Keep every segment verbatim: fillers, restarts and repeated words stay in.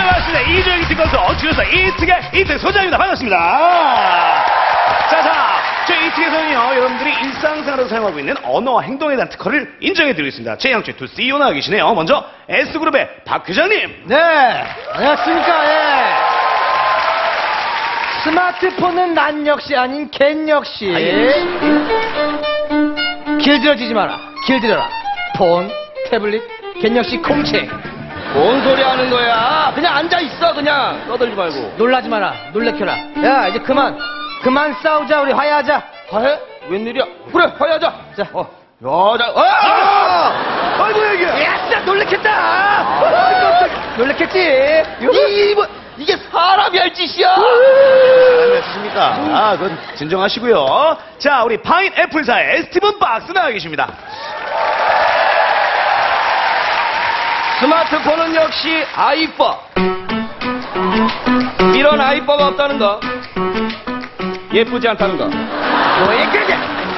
반갑습니다. 이주영 이특건서 줄여서 이특의 이특 소장입니다. 반갑습니다. 자, 자, 저희 이특에서는요, 여러분들이 일상생활에서 사용하고 있는 언어와 행동에 대한 특허를 인정해드리고 있습니다. 제 양쪽에 두 씨이오 나와 계시네요. 먼저 S그룹의 박 회장님. 네, 안녕하십니까. 예. 스마트폰은 난 역시 아닌 겐 역시. 길들여지지 마라. 길들여라. 폰, 태블릿, 겐 역시 공책. 뭔 소리 하는 거야? 그냥 앉아있어, 그냥. 떠들지 말고. 놀라지 마라. 놀래켜라. 야, 이제 그만. 그만 싸우자. 우리 화해하자. 화해? 웬일이야? 그래, 화해하자. 자, 어. 야, 자, 아! 아! 아이고, 여기. 야, 진짜 놀래켰다. 아, 놀래켰지. 이, 뭐, 이게 사람이 할 짓이야? 안녕하십니까. 아, 그건 진정하시고요. 자, 우리 파인애플사의 스티븐 박스 나와 계십니다. 스마트폰은 역시 아이뻐. 이런 아이뻐가 없다는 거. 예쁘지 않다는 거. 뭐 얘기하냐?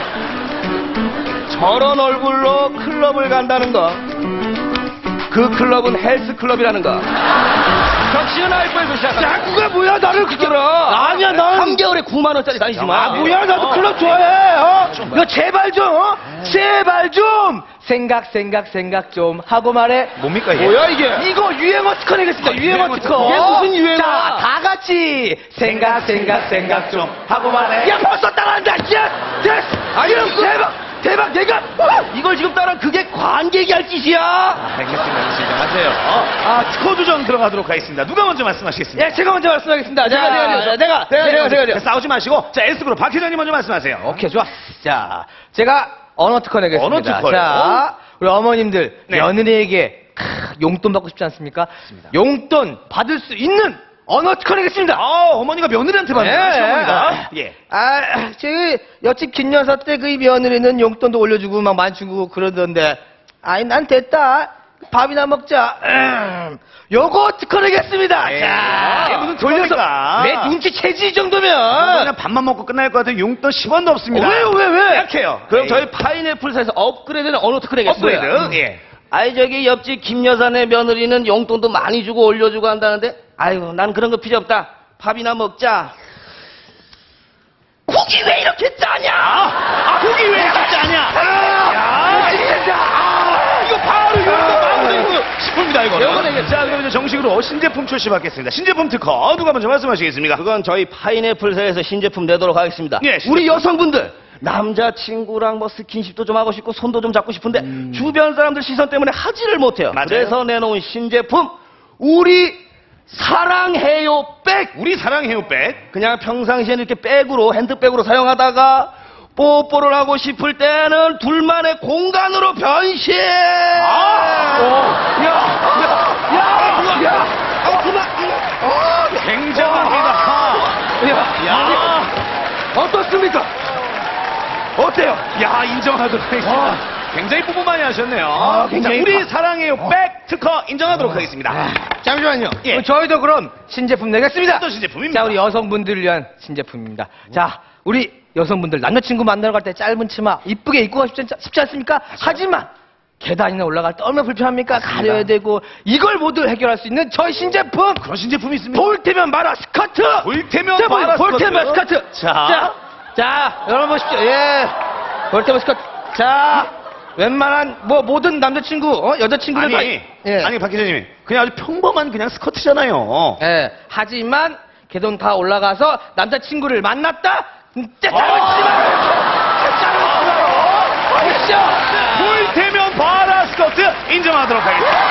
저런 얼굴로 클럽을 간다는 거. 그 클럽은 헬스클럽이라는 거. 격식은 아이뻐에서 시작한다. 야, 그게 뭐야? 나를 그렇게. 아니야, 난. 삼 개월에 구만 원짜리 다니지 마. 아, 뭐야? 나도 어. 클럽 좋아해. 어? 너 제발 좀, 어? 제발 좀. 생각, 생각, 생각 좀 하고 말해. 뭡니까, 이게? 뭐야, 이게? 이거 유행어 특허 내겠습니다. 유행어 유행어 특허. 이게 무슨 유행어야? 자, 다 같이 생각, 생각, 생각 좀 하고 말해. 야, 벌써 따라한다. 야, 됐어. 아니, 이런 이거- 대박, 대박. 내가 어? 이걸 지금 따라 그게 관객이 할 짓이야? 알겠습니다. 진정하세요. 어? 아, 특허 조정 들어가도록 하겠습니다. 누가 먼저 말씀하시겠습니까? 예, 제가 먼저 말씀하겠습니다. 제가, 자, 제가, 제가, 내가, 제가, 제가, 제가, 제가. 싸우지 마시고, 자, S그룹 박 회장님 먼저 말씀하세요. 오케이, 좋아. 자, 제가 언어 특허 내겠습니다. 언어 특허요? 자, 우리 어머님들, 네. 며느리에게 크, 용돈 받고 싶지 않습니까? 용돈 받을 수 있는 언어 특허 내겠습니다. 아, 어머니가 며느리한테 받는 예. 시어머니가. 예. 아, 저기 옆집 김 여사 때 그 며느리는 용돈도 올려주고 막 많이 주고 그러던데, 아이 난 됐다. 밥이나 먹자. 음, 요거 특허 내겠습니다. 예. 자, 이게 무슨 돌려서 특허입니까? 내 눈치채지 이 정도면. 그냥 밥만 먹고 끝날 것 같은 용돈 십 원도 없습니다. 어, 왜요, 왜, 왜? 약해요. 그럼 에이. 저희 파인애플사에서 업그레이드는 언어 특허 내겠습니다. 업그레이드. 예. 아이, 저기 옆집 김 여사네 며느리는 용돈도 많이 주고 올려주고 한다는데, 아이고, 난 그런 거 필요 없다. 밥이나 먹자. 국이 왜 이렇게 짜냐? 아, 고기 왜 이렇게 짜냐? 야, 진짜. 아, 이거 바로 이거 바로 싶습니다, 이거. 이거 내겠습니다. 자, 그럼 이제 정식으로 신제품 출시받겠습니다. 신제품 특허 누가 먼저 말씀하시겠습니까? 그건 저희 파인애플사에서 신제품 내도록 하겠습니다. 예, 신제품. 우리 여성분들 남자친구랑 뭐 스킨십도 좀 하고 싶고 손도 좀 잡고 싶은데 주변 사람들 시선 때문에 하지를 못해요. 맞아요. 그래서 내놓은 신제품 우리 사랑해요 백. 우리 사랑해요 백. 그냥 평상시에 이렇게 백으로 핸드백으로 사용하다가 뽀뽀를 하고 싶을 때는 둘만의 공간으로 변신. 아! 오. 야, 야, 야, 야, 아, 그만. 어, 굉장합니다. 야, 야, 어떻습니까? 어때요? 야, 인정하도록 하겠습니다. 굉장히 뽀뽀 많이 하셨네요. 아, 굉장히 자, 우리 파- 사랑해요 백 특허 인정하도록 하겠습니다. 잠시만요. 예. 그럼 저희도 그럼 신제품 내겠습니다. 어떤 신제품입니까? 자, 우리 여성분들을 위한 신제품입니다. 자, 우리 여성분들 남자친구 만나러 갈 때 짧은 치마 이쁘게 입고 가고 싶지, 않- 싶지 않습니까? 하지만 계단이나 올라갈 때 얼마나 불편합니까? 가려야 되고 이걸 모두 해결할 수 있는 저희 신제품 그런 신제품이 있습니다. 볼테면 마라 스커트. 볼테면 자, 마라 볼테면 스커트. 스커트. 자. 자, 자, 여러분 보십시오. 예, 볼테면 스커트. 자, 웬만한 뭐 모든 남자친구, 어? 여자친구들 아니, 다- 예. 아니 박 기자님, 그냥 아주 평범한 그냥 스커트잖아요. 예, 하지만 개돈 다 올라가서 남자친구를 만났다? 진짜 아! 잘못치지 말아요! 진짜 잘못치지 말아요! 볼테면 바라 스커트 인정하도록 하겠습니다.